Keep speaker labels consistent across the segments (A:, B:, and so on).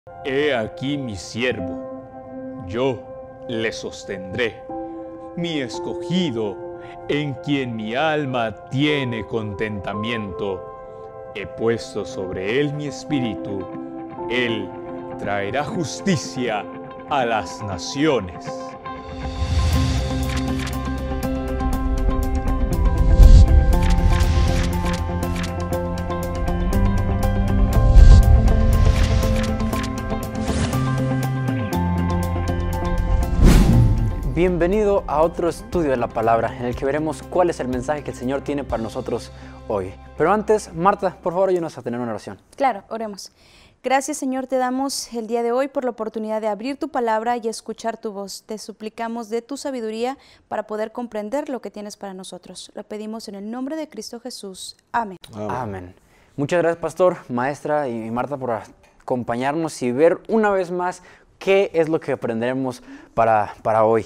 A: He aquí mi siervo, yo le sostendré, mi escogido, en quien mi alma tiene contentamiento. He puesto sobre él mi espíritu, él traerá justicia a las naciones.
B: Bienvenido a otro estudio de la palabra en el que veremos cuál es el mensaje que el Señor tiene para nosotros hoy. Pero antes, Marta, por favor, ayúdanos a tener una oración.
C: Claro, oremos. Gracias, Señor, te damos el día de hoy por la oportunidad de abrir tu palabra y escuchar tu voz. Te suplicamos de tu sabiduría para poder comprender lo que tienes para nosotros. Lo pedimos en el nombre de Cristo Jesús. Amén.
B: Amén. Muchas gracias, pastor, maestra y Marta, por acompañarnos y ver una vez más qué es lo que aprenderemos para hoy.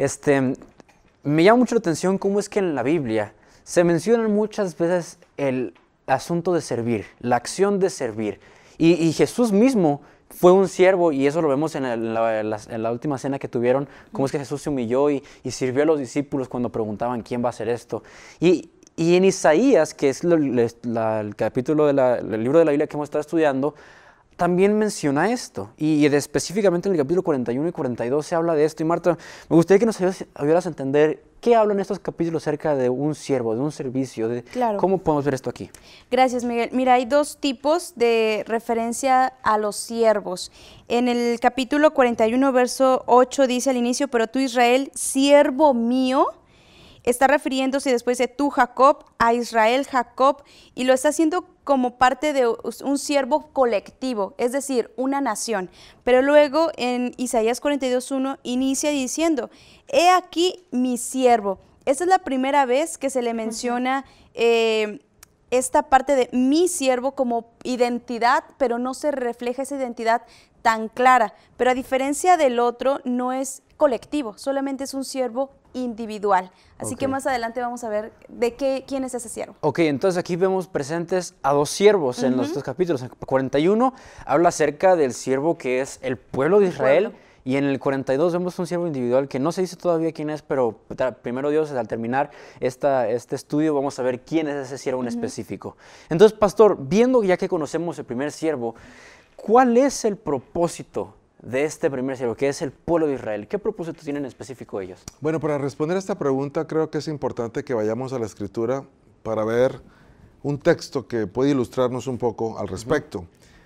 B: Me llama mucho la atención cómo es que en la Biblia se menciona muchas veces el asunto de servir, la acción de servir. Y Jesús mismo fue un siervo, y eso lo vemos en la última cena que tuvieron, cómo es que Jesús se humilló y sirvió a los discípulos cuando preguntaban quién va a hacer esto. Y en Isaías, que es el capítulo del libro de la Biblia que hemos estado estudiando, también menciona esto, y específicamente en el capítulo 41 y 42 se habla de esto. Y Marta, me gustaría que nos ayudaras a entender qué hablan estos capítulos acerca de un siervo, de un servicio, de cómo podemos ver esto aquí.
C: Gracias, Miguel. Mira, hay dos tipos de referencia a los siervos. En el capítulo 41, verso 8 dice al inicio, pero tú, Israel, siervo mío. Está refiriéndose después de tú, Jacob, a Israel, Jacob, y lo está haciendo como parte de un siervo colectivo, es decir, una nación. Pero luego en Isaías 42:1 inicia diciendo, he aquí mi siervo. Esta es la primera vez que se le menciona esta parte de mi siervo como identidad, pero no se refleja esa identidad tan clara. Pero a diferencia del otro, no es colectivo, solamente es un siervo individual. Así que más adelante vamos a ver quién es ese siervo.
B: Ok, entonces aquí vemos presentes a dos siervos en los dos capítulos. En el 41 habla acerca del siervo que es el pueblo de Israel, y en el 42 vemos un siervo individual que no se dice todavía quién es, pero primero Dios, al terminar este estudio, vamos a ver quién es ese siervo en específico. Entonces, pastor, viendo ya que conocemos el primer siervo, ¿cuál es el propósito de este primer siervo, que es el pueblo de Israel? ¿Qué propósito tienen en específico ellos?
D: Bueno, para responder a esta pregunta, creo que es importante que vayamos a la Escritura para ver un texto que puede ilustrarnos un poco al respecto.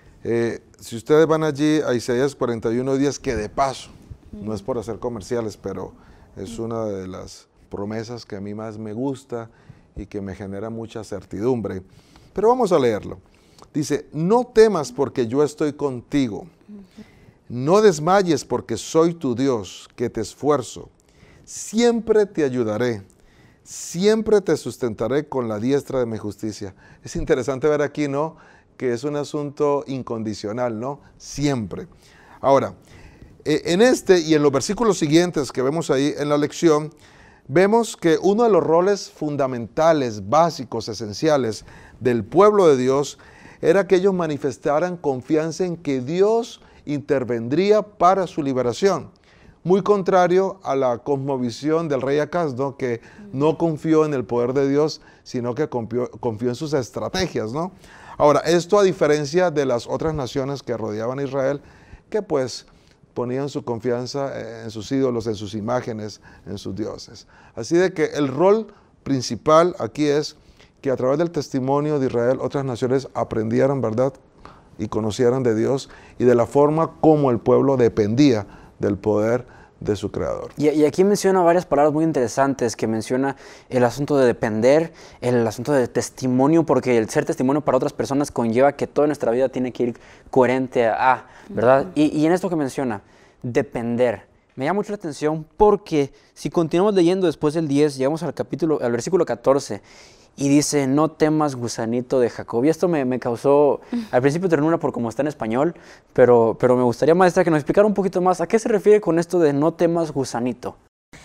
D: Si ustedes van allí a Isaías 41:10, que de paso, no es por hacer comerciales, pero es una de las promesas que a mí más me gusta y que me genera mucha certidumbre. Pero vamos a leerlo. Dice, no temas porque yo estoy contigo. No desmayes porque soy tu Dios, que te esfuerzo. Siempre te ayudaré, siempre te sustentaré con la diestra de mi justicia. Es interesante ver aquí, ¿no?, que es un asunto incondicional, ¿no? Siempre. Ahora, en este y en los versículos siguientes que vemos ahí en la lección, vemos que uno de los roles fundamentales, básicos, esenciales del pueblo de Dios era que ellos manifestaran confianza en que Dios intervendría para su liberación. Muy contrario a la cosmovisión del rey Acaz, ¿no?, que no confió en el poder de Dios, sino que confió en sus estrategias, ¿no? Ahora, esto a diferencia de las otras naciones que rodeaban a Israel, que pues ponían su confianza en sus ídolos, en sus imágenes, en sus dioses. Así de que el rol principal aquí es que a través del testimonio de Israel, otras naciones aprendieran, ¿verdad?, y conocieran de Dios y de la forma como el pueblo dependía del poder de su creador.
B: Y aquí menciona varias palabras muy interesantes, que menciona el asunto de depender, el asunto de testimonio, porque el ser testimonio para otras personas conlleva que toda nuestra vida tiene que ir coherente a, ¿verdad? Y en esto que menciona, depender, me llama mucho la atención porque si continuamos leyendo después del 10, llegamos al versículo 14, y dice, no temas, gusanito de Jacob. Y esto me causó al principio ternura por cómo está en español, pero me gustaría, maestra, que nos explicara un poquito más a qué se refiere con esto de no temas, gusanito.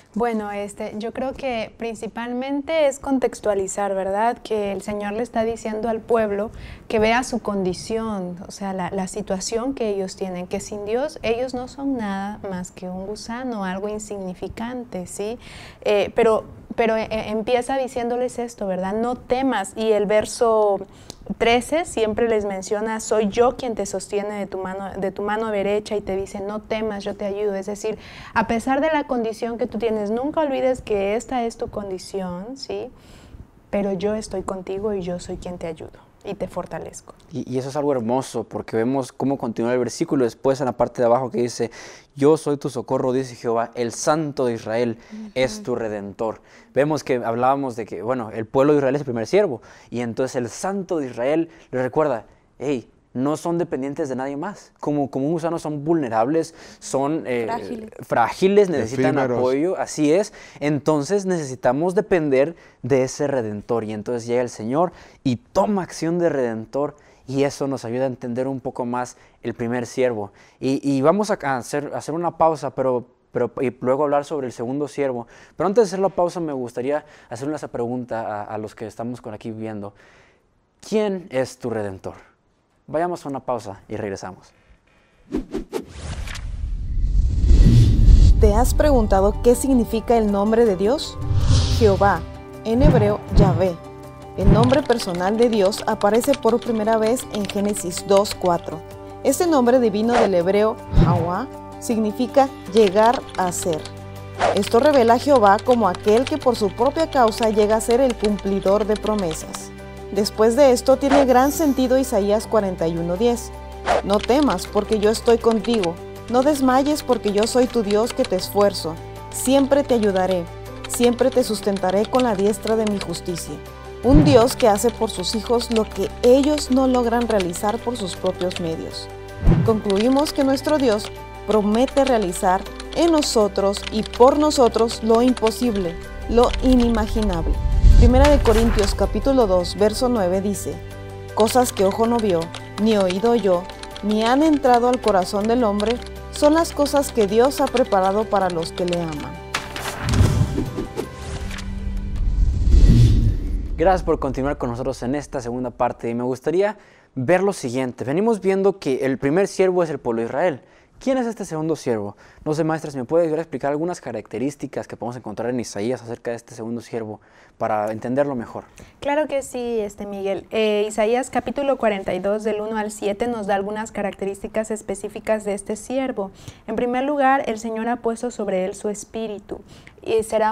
E: Bueno, yo creo que principalmente es contextualizar, ¿verdad? Que el Señor le está diciendo al pueblo que vea su condición, o sea, la situación que ellos tienen, que sin Dios ellos no son nada más que un gusano, algo insignificante, ¿sí? Pero empieza diciéndoles esto, ¿verdad? No temas, y el verso 13 siempre les menciona, soy yo quien te sostiene de tu mano derecha, y te dice, no temas, yo te ayudo. Es decir, a pesar de la condición que tú tienes, nunca olvides que esta es tu condición, ¿sí? Pero yo estoy contigo y yo soy quien te ayudo y te fortalezco.
B: Y eso es algo hermoso, porque vemos cómo continúa el versículo después en la parte de abajo que dice, yo soy tu socorro, dice Jehová, el Santo de Israel es tu Redentor. Vemos que hablábamos de que, bueno, el pueblo de Israel es el primer siervo, y entonces el Santo de Israel le recuerda, hey, no son dependientes de nadie más. Como un gusano son vulnerables, son frágiles, necesitan
D: efímeros,
B: apoyo, así es. Entonces necesitamos depender de ese Redentor. Y entonces llega el Señor y toma acción de Redentor, y eso nos ayuda a entender un poco más el primer siervo. Y vamos a hacer una pausa, y luego hablar sobre el segundo siervo. Pero antes de hacer la pausa me gustaría hacerle esa pregunta a los que estamos aquí viendo. ¿Quién es tu Redentor? Vayamos a una pausa y regresamos.
F: ¿Te has preguntado qué significa el nombre de Dios? Jehová, en hebreo Yahvé. El nombre personal de Dios aparece por primera vez en Génesis 2:4. Este nombre divino del hebreo Jahua significa llegar a ser. Esto revela a Jehová como aquel que por su propia causa llega a ser el cumplidor de promesas. Después de esto tiene gran sentido Isaías 41:10. No temas, porque yo estoy contigo. No desmayes, porque yo soy tu Dios que te esfuerzo. Siempre te ayudaré. Siempre te sustentaré con la diestra de mi justicia. Un Dios que hace por sus hijos lo que ellos no logran realizar por sus propios medios. Concluimos que nuestro Dios promete realizar en nosotros y por nosotros lo imposible, lo inimaginable. Primera de Corintios capítulo 2, verso 9 dice, cosas que ojo no vio, ni oído oyó, ni han entrado al corazón del hombre, son las cosas que Dios ha preparado para los que le aman.
B: Gracias por continuar con nosotros en esta segunda parte, y me gustaría ver lo siguiente. Venimos viendo que el primer siervo es el pueblo de Israel. ¿Quién es este segundo siervo? No sé, maestra, si me puede ayudar a explicar algunas características que podemos encontrar en Isaías acerca de este segundo siervo para entenderlo mejor.
E: Claro que sí, Miguel. Isaías capítulo 42 del 1 al 7 nos da algunas características específicas de este siervo. En primer lugar, el Señor ha puesto sobre él su espíritu. Y será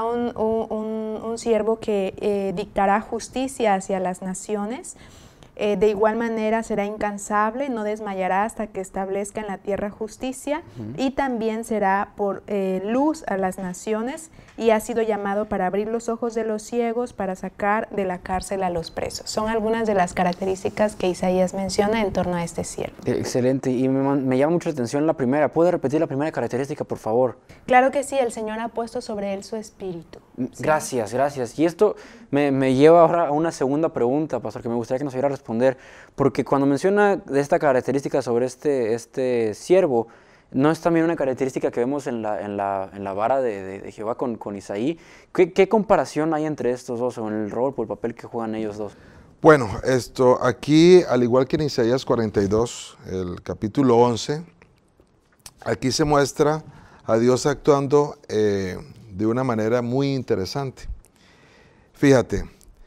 E: un siervo que dictará justicia hacia las naciones. De igual manera será incansable, no desmayará hasta que establezca en la tierra justicia, y también será por luz a las naciones, y ha sido llamado para abrir los ojos de los ciegos, para sacar de la cárcel a los presos. Son algunas de las características que Isaías menciona en torno a este siervo.
B: Excelente, y me llama mucho la atención la primera. ¿Puede repetir la primera característica, por favor?
E: Claro que sí, el Señor ha puesto sobre él su espíritu.
B: Gracias, gracias. Y esto me lleva ahora a una segunda pregunta, pastor, que me gustaría que nos ayudara a responder, porque cuando menciona de esta característica sobre este siervo, ¿no es también una característica que vemos en la vara de Jehová con Isaí? ¿Qué comparación hay entre estos dos, o en el rol o el papel que juegan ellos dos?
D: Bueno, aquí, al igual que en Isaías 42, el capítulo 11, aquí se muestra a Dios actuando de una manera muy interesante. Fíjate,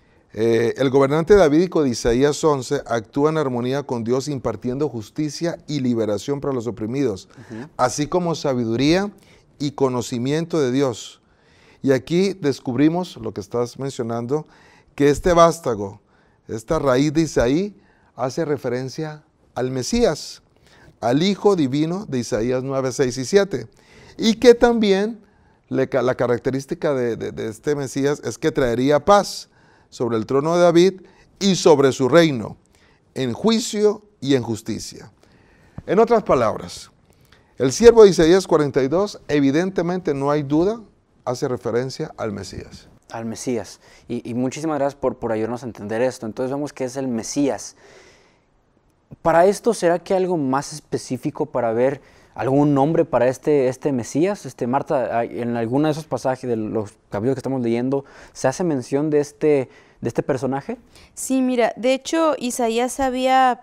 D: el gobernante davídico de Isaías 11 actúa en armonía con Dios, impartiendo justicia y liberación para los oprimidos, así como sabiduría y conocimiento de Dios. Y aquí descubrimos lo que estás mencionando, que este vástago, esta raíz de Isaí, hace referencia al Mesías, al Hijo Divino de Isaías 9, 6 y 7. Y que también la característica de este Mesías es que traería paz sobre el trono de David y sobre su reino, en juicio y en justicia. En otras palabras, el siervo de Isaías 42, evidentemente no hay duda, hace referencia al Mesías.
B: Al Mesías. Y muchísimas gracias por ayudarnos a entender esto. Entonces vemos que es el Mesías. Para esto, ¿será que hay algo más específico para ver algún nombre para este Mesías? Marta, en alguno de esos pasajes de los capítulos que estamos leyendo, ¿se hace mención de este personaje?
C: Sí, mira, de hecho Isaías había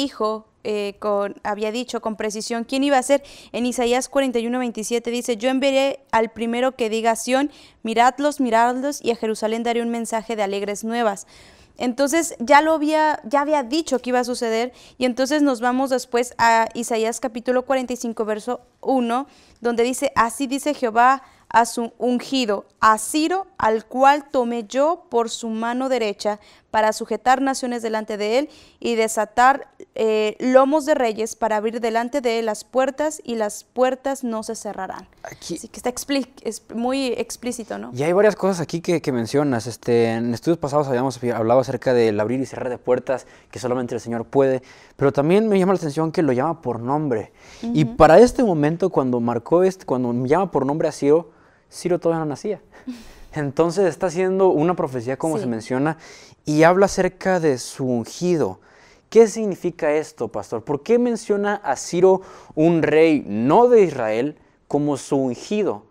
C: dicho con precisión quién iba a ser. En Isaías 41:27 dice: yo enviaré al primero que diga a Sión, miradlos, y a Jerusalén daré un mensaje de alegres nuevas. Entonces ya había dicho que iba a suceder, y entonces nos vamos después a Isaías capítulo 45 verso 1, donde dice: así dice Jehová a su ungido, a Ciro, al cual tomé yo por su mano derecha para sujetar naciones delante de él y desatar lomos de reyes, para abrir delante de él las puertas, y las puertas no se cerrarán.
B: Aquí,
C: así que es muy explícito, ¿no?
B: Y hay varias cosas aquí que mencionas. En estudios pasados habíamos hablado acerca del abrir y cerrar de puertas, que solamente el Señor puede, pero también me llama la atención que lo llama por nombre. Y para este momento, cuando me llama por nombre a Ciro todavía no nacía. Entonces está haciendo una profecía, como se menciona, y habla acerca de su ungido. ¿Qué significa esto, pastor? ¿Por qué menciona a Ciro, un rey no de Israel, como su ungido?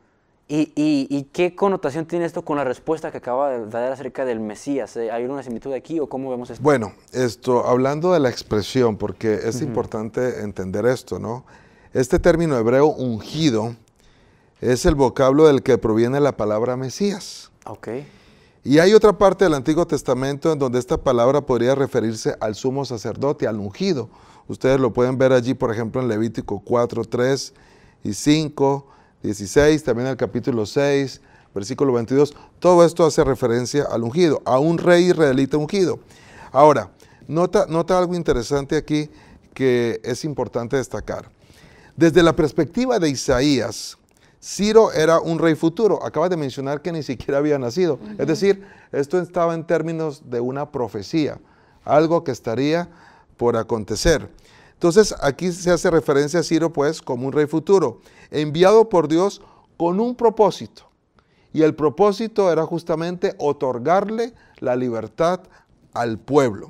B: ¿Y qué connotación tiene esto con la respuesta que acaba de dar acerca del Mesías? ¿Hay una similitud aquí o cómo vemos esto?
D: Bueno, hablando de la expresión, porque es importante entender esto, ¿no? Este término hebreo ungido es el vocablo del que proviene la palabra Mesías.
B: Okay.
D: Y hay otra parte del Antiguo Testamento en donde esta palabra podría referirse al sumo sacerdote, al ungido. Ustedes lo pueden ver allí, por ejemplo, en Levítico 4, 3 y 5, 16, también en el capítulo 6, versículo 22. Todo esto hace referencia al ungido, a un rey israelita ungido. Ahora, nota algo interesante aquí que es importante destacar. Desde la perspectiva de Isaías, Ciro era un rey futuro. Acabas de mencionar que ni siquiera había nacido. Es decir, esto estaba en términos de una profecía, algo que estaría por acontecer. Entonces, aquí se hace referencia a Ciro, pues, como un rey futuro, enviado por Dios con un propósito. Y el propósito era justamente otorgarle la libertad al pueblo.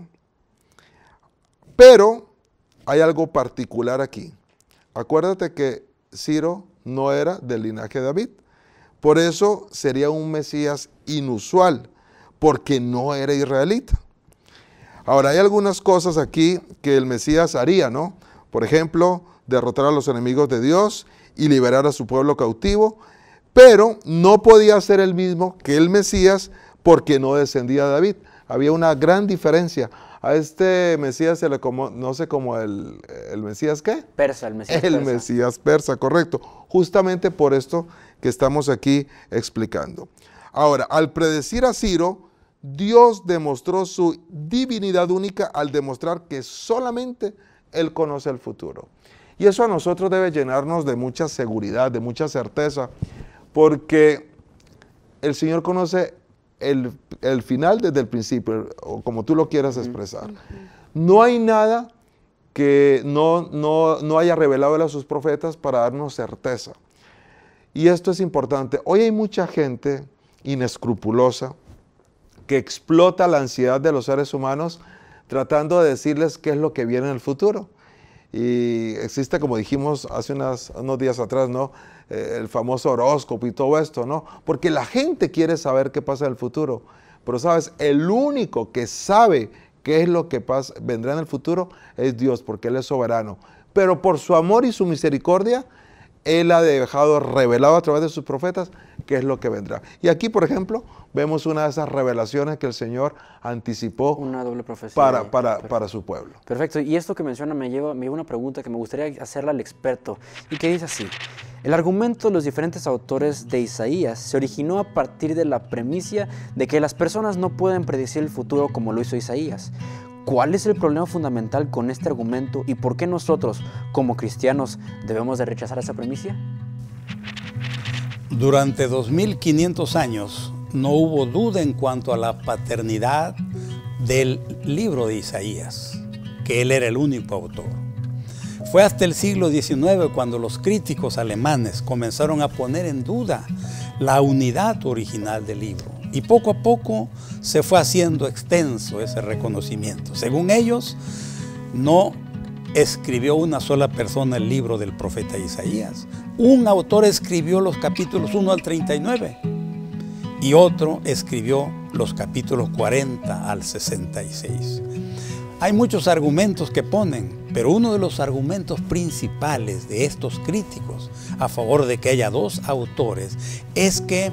D: Pero hay algo particular aquí. Acuérdate que Ciro no era del linaje de David. Por eso sería un Mesías inusual, porque no era israelita. Ahora, hay algunas cosas aquí que el Mesías haría, ¿no? Por ejemplo, derrotar a los enemigos de Dios y liberar a su pueblo cautivo, pero no podía ser el mismo que el Mesías porque no descendía de David. Había una gran diferencia. A este Mesías se le conoce como el Mesías, ¿qué?
B: Persa, el Mesías
D: el
B: persa.
D: Mesías persa, correcto. Justamente por esto que estamos aquí explicando. Ahora, al predecir a Ciro, Dios demostró su divinidad única al demostrar que solamente Él conoce el futuro. Y eso a nosotros debe llenarnos de mucha seguridad, de mucha certeza, porque el Señor conoce el final desde el principio, o como tú lo quieras expresar. No hay nada que no haya revelado Él a sus profetas para darnos certeza. Y esto es importante. Hoy hay mucha gente inescrupulosa que explota la ansiedad de los seres humanos tratando de decirles qué es lo que viene en el futuro. Y existe, como dijimos hace unos días atrás, ¿no? El famoso horóscopo y todo esto, ¿no? Porque la gente quiere saber qué pasa en el futuro. Pero, ¿sabes? El único que sabe qué es lo que vendrá en el futuro es Dios, porque Él es soberano. Pero por su amor y su misericordia, Él ha dejado revelado a través de sus profetas qué es lo que vendrá. Y aquí, por ejemplo, vemos una de esas revelaciones que el Señor anticipó
B: una doble profecía
D: para su pueblo.
B: Perfecto. Y esto que menciona me lleva una pregunta que me gustaría hacerle al experto, y que dice así: el argumento de los diferentes autores de Isaías se originó a partir de la premisa de que las personas no pueden predecir el futuro como lo hizo Isaías. ¿Cuál es el problema fundamental con este argumento y por qué nosotros, como cristianos, debemos de rechazar esa premisa?
G: Durante 2500 años no hubo duda en cuanto a la paternidad del libro de Isaías, que él era el único autor. Fue hasta el siglo XIX cuando los críticos alemanes comenzaron a poner en duda la unidad original del libro. Y poco a poco se fue haciendo extenso ese reconocimiento. Según ellos, no escribió una sola persona el libro del profeta Isaías. Un autor escribió los capítulos 1 al 39 y otro escribió los capítulos 40 al 66. Hay muchos argumentos que ponen, pero uno de los argumentos principales de estos críticos a favor de que haya dos autores es que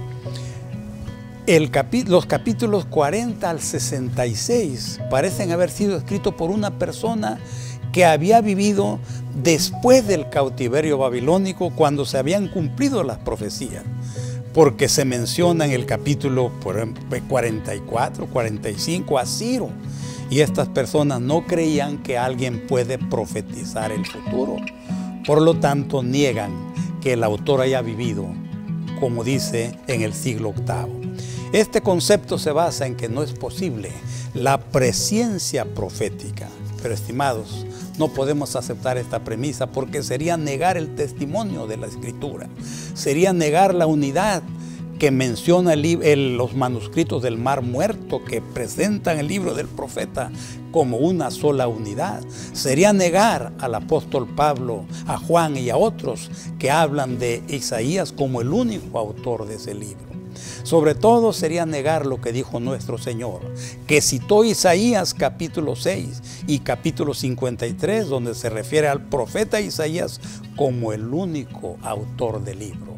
G: los capítulos 40 al 66 parecen haber sido escritos por una persona que había vivido después del cautiverio babilónico, cuando se habían cumplido las profecías, porque se menciona en el capítulo 44, 45 a Ciro, y estas personas no creían que alguien puede profetizar el futuro. Por lo tanto, niegan que el autor haya vivido, como dice, en el siglo VIII. Este concepto se basa en que no es posible la presciencia profética. Pero, estimados, no podemos aceptar esta premisa porque sería negar el testimonio de la Escritura. Sería negar la unidad que menciona los manuscritos del Mar Muerto, que presentan el libro del profeta como una sola unidad. Sería negar al apóstol Pablo, a Juan y a otros que hablan de Isaías como el único autor de ese libro. Sobre todo sería negar lo que dijo nuestro Señor, que citó Isaías capítulo 6 y capítulo 53, donde se refiere al profeta Isaías como el único autor del libro.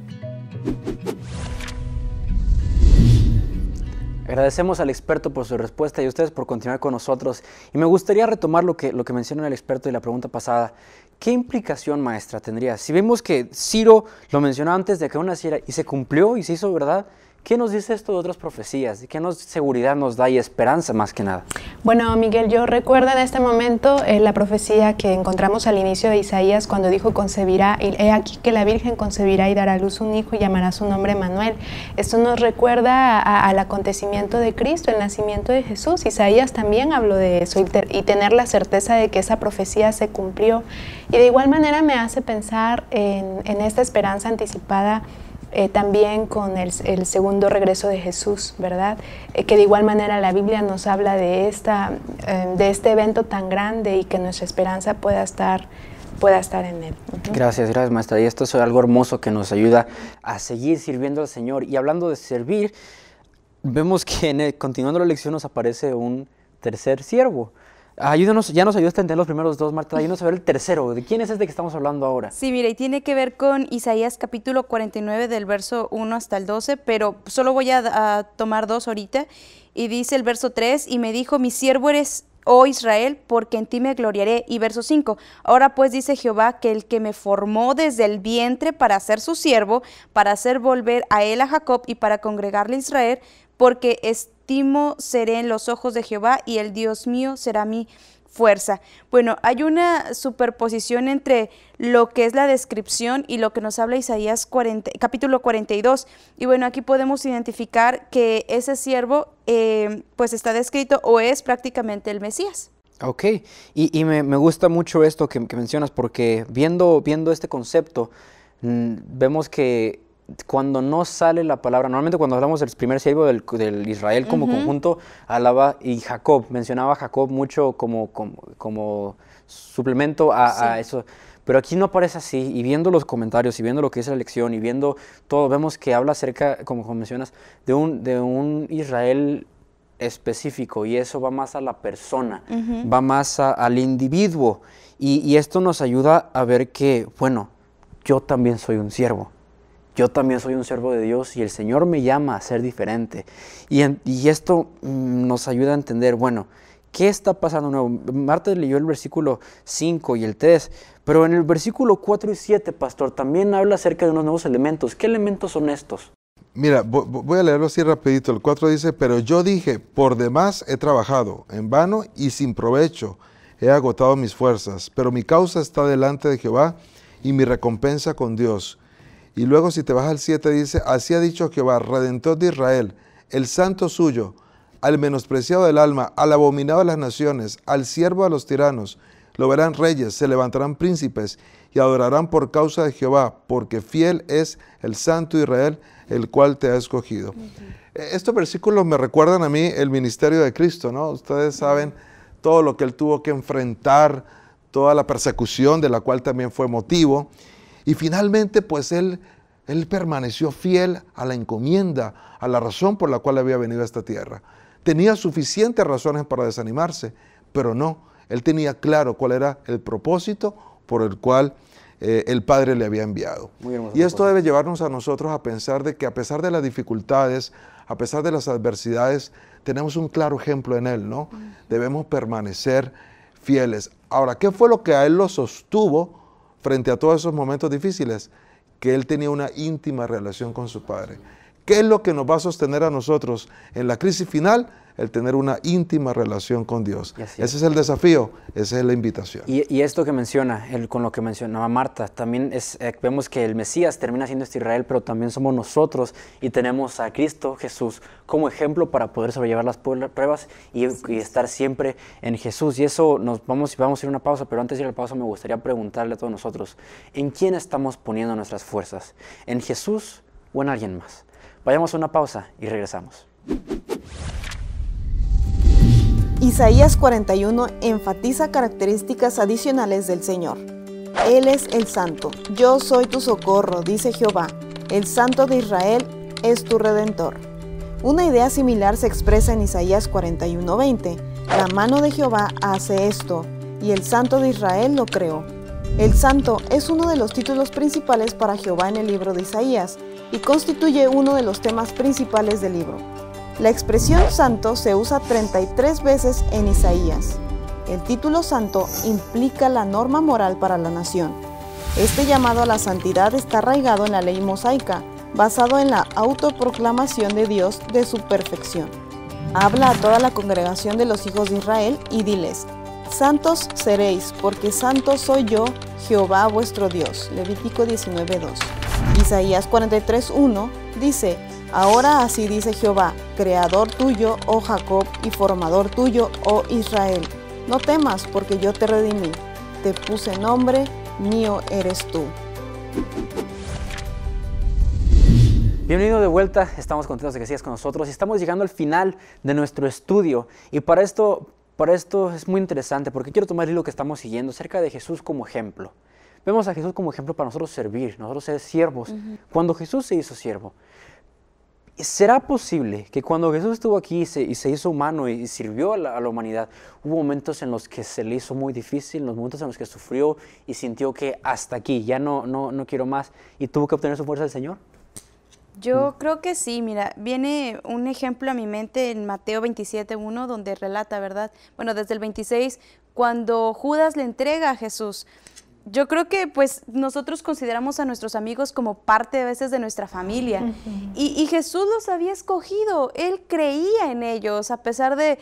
B: Agradecemos al experto por su respuesta y a ustedes por continuar con nosotros. Y me gustaría retomar lo que mencionó el experto y la pregunta pasada. ¿Qué implicación, maestra, tendría? Si vemos que Ciro lo mencionó antes de que aún naciera y se cumplió y se hizo verdad, ¿qué nos dice esto de otras profecías? ¿Qué seguridad nos da y esperanza más que nada?
E: Bueno, Miguel, yo recuerdo en este momento la profecía que encontramos al inicio de Isaías cuando dijo concebirá, y he aquí que la Virgen concebirá y dará a luz un hijo y llamará su nombre Manuel. Esto nos recuerda al acontecimiento de Cristo, el nacimiento de Jesús. Isaías también habló de eso y tener la certeza de que esa profecía se cumplió. Y de igual manera me hace pensar en esta esperanza anticipada también con el segundo regreso de Jesús, ¿verdad? Que de igual manera la Biblia nos habla de este evento tan grande y que nuestra esperanza pueda estar en él.
B: Gracias, maestra. Y esto es algo hermoso que nos ayuda a seguir sirviendo al Señor. Y hablando de servir, vemos que continuando la lección nos aparece un tercer siervo. Ayúdanos, ya nos ayudaste a entender los primeros dos, Marta, ayúdanos a ver el tercero. ¿De quién es este que estamos hablando ahora?
C: Sí, mira, y tiene que ver con Isaías capítulo 49 del verso 1 hasta el 12, pero solo voy a tomar dos ahorita. Y dice el verso 3, y me dijo, mi siervo eres, oh Israel, porque en ti me gloriaré. Y verso 5, ahora pues dice Jehová, que el que me formó desde el vientre para ser su siervo, para hacer volver a él a Jacob y para congregarle a Israel, porque estimo seré en los ojos de Jehová y el Dios mío será mi fuerza. Bueno, hay una superposición entre lo que es la descripción y lo que nos habla Isaías capítulo 42. Y bueno, aquí podemos identificar que ese siervo pues está descrito o es prácticamente el Mesías.
B: Ok, y me gusta mucho esto que mencionas, porque viendo este concepto, vemos que cuando no sale la palabra, normalmente cuando hablamos del primer siervo del Israel como conjunto, hablaba, y Jacob, mencionaba a Jacob mucho como suplemento a eso, pero aquí no aparece así, y viendo los comentarios, y viendo lo que es la lección, y viendo todo, vemos que habla acerca, como mencionas, de un Israel específico, y eso va más a la persona, va más al individuo, y esto nos ayuda a ver que, bueno, yo también soy un siervo. Yo también soy un siervo de Dios y el Señor me llama a ser diferente. Y esto nos ayuda a entender, bueno, ¿qué está pasando nuevo? Marta leyó el versículo 5 y el 3, pero en el versículo 4 y 7, pastor, también habla acerca de unos nuevos elementos. ¿Qué elementos son estos?
D: Mira, voy a leerlo así rapidito. El 4 dice, pero yo dije, por demás he trabajado, en vano y sin provecho he agotado mis fuerzas, pero mi causa está delante de Jehová y mi recompensa con Dios. Y luego si te vas al 7 dice, así ha dicho Jehová, Redentor de Israel, el santo suyo, al menospreciado del alma, al abominado de las naciones, al siervo de los tiranos, lo verán reyes, se levantarán príncipes y adorarán por causa de Jehová, porque fiel es el santo Israel, el cual te ha escogido. Estos versículos me recuerdan a mí el ministerio de Cristo, ¿no? Ustedes saben todo lo que Él tuvo que enfrentar, toda la persecución de la cual también fue motivo. Y finalmente, pues él permaneció fiel a la encomienda, a la razón por la cual había venido a esta tierra. Tenía suficientes razones para desanimarse, pero no. Él tenía claro cuál era el propósito por el cual el Padre le había enviado. Y esto debe llevarnos a nosotros a pensar de que a pesar de las dificultades, a pesar de las adversidades, tenemos un claro ejemplo en Él, ¿no? Debemos permanecer fieles. Ahora, ¿qué fue lo que a Él lo sostuvo frente a todos esos momentos difíciles? Que Él tenía una íntima relación con su Padre. ¿Qué es lo que nos va a sostener a nosotros en la crisis final? El tener una íntima relación con Dios. Ese es el desafío, esa es la invitación.
B: Y esto que menciona, con lo que mencionaba Marta, también vemos que el Mesías termina siendo este Israel, pero también somos nosotros y tenemos a Cristo Jesús como ejemplo para poder sobrellevar las pruebas y estar siempre en Jesús. Y eso vamos a ir a una pausa, pero antes de ir a la pausa me gustaría preguntarle a todos nosotros, ¿en quién estamos poniendo nuestras fuerzas? ¿En Jesús o en alguien más? Vayamos a una pausa y regresamos.
F: Isaías 41 enfatiza características adicionales del Señor. Él es el Santo, yo soy tu socorro, dice Jehová, el Santo de Israel es tu Redentor. Una idea similar se expresa en Isaías 41:20. La mano de Jehová hace esto, y el Santo de Israel lo creó. El Santo es uno de los títulos principales para Jehová en el libro de Isaías, y constituye uno de los temas principales del libro. La expresión santo se usa 33 veces en Isaías. El título santo implica la norma moral para la nación. Este llamado a la santidad está arraigado en la ley mosaica, basado en la autoproclamación de Dios de su perfección. Habla a toda la congregación de los hijos de Israel y diles: santos seréis, porque santo soy yo, Jehová vuestro Dios. Levítico 19:2. Isaías 43:1 dice: ahora así dice Jehová, creador tuyo, oh Jacob, y formador tuyo, oh Israel. No temas, porque yo te redimí. Te puse nombre, mío eres tú.
B: Bienvenido de vuelta, estamos contentos de que sigas con nosotros y estamos llegando al final de nuestro estudio. Y para esto es muy interesante porque quiero tomar el hilo que estamos siguiendo acerca de Jesús como ejemplo. Vemos a Jesús como ejemplo para nosotros servir, nosotros ser siervos. Cuando Jesús se hizo siervo, ¿será posible que cuando Jesús estuvo aquí y se hizo humano y sirvió a la humanidad, hubo momentos en los que se le hizo muy difícil, los momentos en los que sufrió y sintió que hasta aquí, ya no quiero más, y tuvo que obtener su fuerza del Señor?
C: Yo creo que sí, mira, viene un ejemplo a mi mente en Mateo 27:1, donde relata, ¿verdad? Bueno, desde el 26, cuando Judas le entrega a Jesús. Yo creo que pues nosotros consideramos a nuestros amigos como parte a veces de nuestra familia. Y Jesús los había escogido, Él creía en ellos a pesar de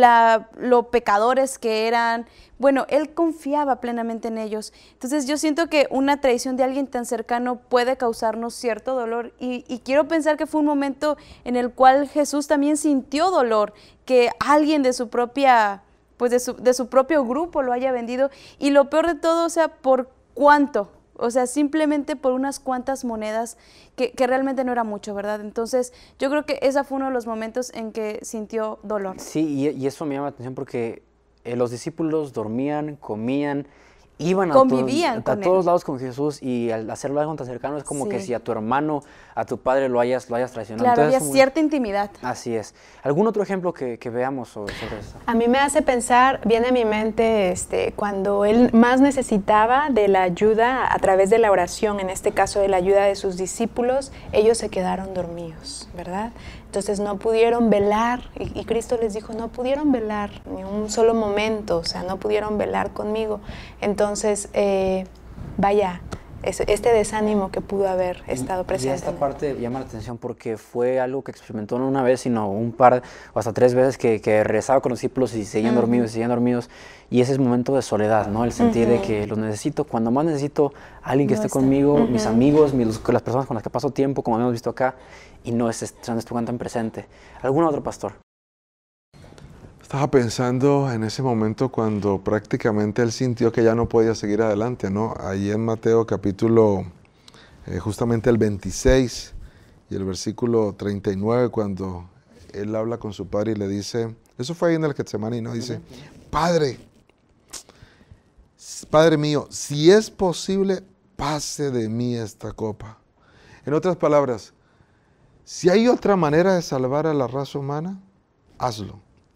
C: lo pecadores que eran. Bueno, Él confiaba plenamente en ellos. Entonces yo siento que una traición de alguien tan cercano puede causarnos cierto dolor y quiero pensar que fue un momento en el cual Jesús también sintió dolor, que alguien de su propia... pues de su propio grupo lo haya vendido, y lo peor de todo, o sea, ¿por cuánto? O sea, simplemente por unas cuantas monedas que realmente no era mucho, ¿verdad? Entonces, yo creo que ese fue uno de los momentos en que sintió dolor.
B: Sí, y eso me llama la atención porque los discípulos dormían, comían, iban
C: convivían
B: a todos lados con Jesús, y al hacerlo algo tan cercano es como que si a tu hermano, a tu padre lo hayas traicionado.
C: Claro,
B: entonces,
C: había cierta intimidad.
B: Así es. ¿Algún otro ejemplo que veamos sobre eso?
E: A mí me hace pensar, viene a mi mente cuando él más necesitaba de la ayuda a través de la oración, en este caso de la ayuda de sus discípulos, ellos se quedaron dormidos, ¿verdad? Entonces no pudieron velar, y Cristo les dijo, no pudieron velar ni un solo momento, o sea, no pudieron velar conmigo. Entonces, vaya, este desánimo que pudo haber estado presente.
B: Y esta parte llama la atención porque fue algo que experimentó no una vez, sino un par o hasta 3 veces que rezaba con los discípulos y seguían dormidos, y ese es momento de soledad, ¿no? El sentir de que los necesito, cuando más necesito a alguien que esté conmigo, mis amigos, las personas con las que paso tiempo, como hemos visto acá, y no estuvieran tan presente. ¿Algún otro pastor?
D: Estaba pensando en ese momento cuando prácticamente él sintió que ya no podía seguir adelante, ¿no? Ahí en Mateo capítulo, justamente el 26 y el versículo 39, cuando él habla con su padre y le dice, eso fue ahí en el Getsemaní, ¿no? Dice, Padre, Padre mío, si es posible, pase de mí esta copa. En otras palabras, si hay otra manera de salvar a la raza humana, hazlo.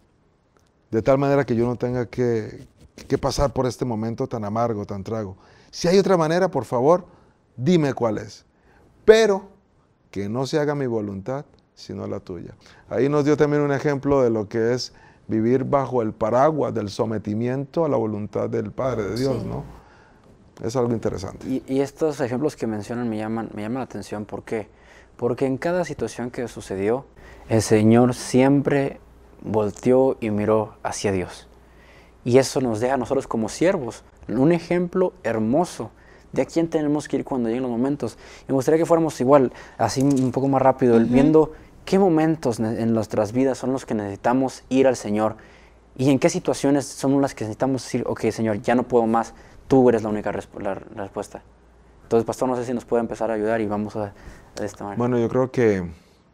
D: De tal manera que yo no tenga que pasar por este momento tan amargo, tan trago. Si hay otra manera, por favor, dime cuál es. Pero que no se haga mi voluntad, sino la tuya. Ahí nos dio también un ejemplo de lo que es vivir bajo el paraguas del sometimiento a la voluntad del Padre de Dios, ¿no? Es algo interesante.
B: Y estos ejemplos que mencionan me llaman la atención. ¿Por qué? Porque en cada situación que sucedió, el Señor siempre volteó y miró hacia Dios. Y eso nos deja a nosotros como siervos un ejemplo hermoso de a quién tenemos que ir cuando lleguen los momentos. Y me gustaría que fuéramos igual, así un poco más rápido, viendo qué momentos en nuestras vidas son los que necesitamos ir al Señor y en qué situaciones son las que necesitamos decir, ok, Señor, ya no puedo más, tú eres la única la respuesta. Entonces, pastor, no sé si nos puede empezar a ayudar y vamos a esta manera.
D: Bueno, yo creo que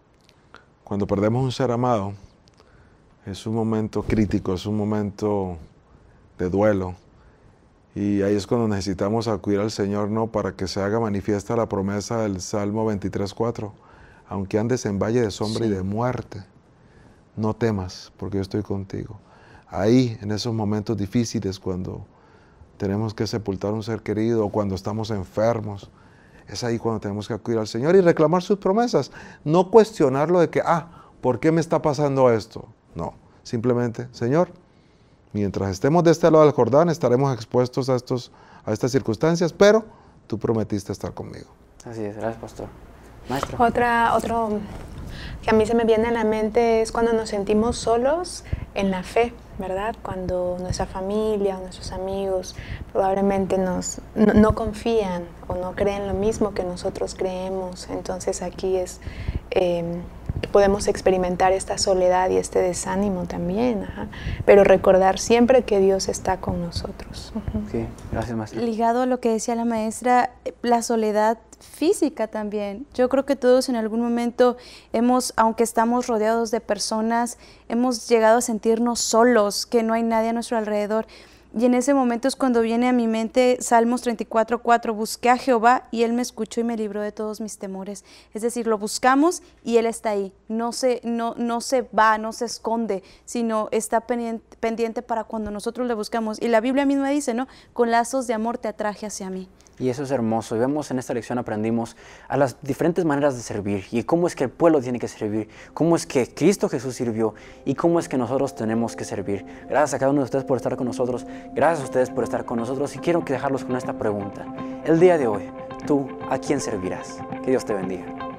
D: cuando perdemos un ser amado, es un momento crítico, es un momento de duelo. Y ahí es cuando necesitamos acudir al Señor, ¿no? Para que se haga manifiesta la promesa del Salmo 23:4. Aunque andes en valle de sombra y de muerte, no temas, porque yo estoy contigo. Ahí, en esos momentos difíciles, cuando tenemos que sepultar a un ser querido o cuando estamos enfermos, es ahí cuando tenemos que acudir al Señor y reclamar sus promesas. No cuestionarlo de que, ¿por qué me está pasando esto? No, simplemente, Señor, mientras estemos de este lado del Jordán, estaremos expuestos a estas circunstancias, pero tú prometiste estar conmigo.
B: Así es, gracias, pastor. Maestro.
E: Otro que a mí se me viene a la mente es cuando nos sentimos solos en la fe, ¿verdad? Cuando nuestra familia o nuestros amigos probablemente no confían o no creen lo mismo que nosotros creemos. Entonces aquí es podemos experimentar esta soledad y este desánimo también, pero recordar siempre que Dios está con nosotros.
B: Sí, gracias, maestra.
C: Ligado a lo que decía la maestra, la soledad física también. Yo creo que todos en algún momento aunque estamos rodeados de personas, hemos llegado a sentirnos solos, que no hay nadie a nuestro alrededor. Y en ese momento es cuando viene a mi mente Salmos 34:4, busqué a Jehová y Él me escuchó y me libró de todos mis temores. Es decir, lo buscamos y Él está ahí, no se va, no se esconde, sino está pendiente para cuando nosotros le buscamos. Y la Biblia misma dice, ¿no? Con lazos de amor te atraje hacia mí.
B: Y eso es hermoso. Y vemos en esta lección, aprendimos a las diferentes maneras de servir y cómo es que el pueblo tiene que servir, cómo es que Cristo Jesús sirvió y cómo es que nosotros tenemos que servir. Gracias a cada uno de ustedes por estar con nosotros. Gracias a ustedes por estar con nosotros. Y quiero dejarlos con esta pregunta. El día de hoy, ¿tú a quién servirás? Que Dios te bendiga.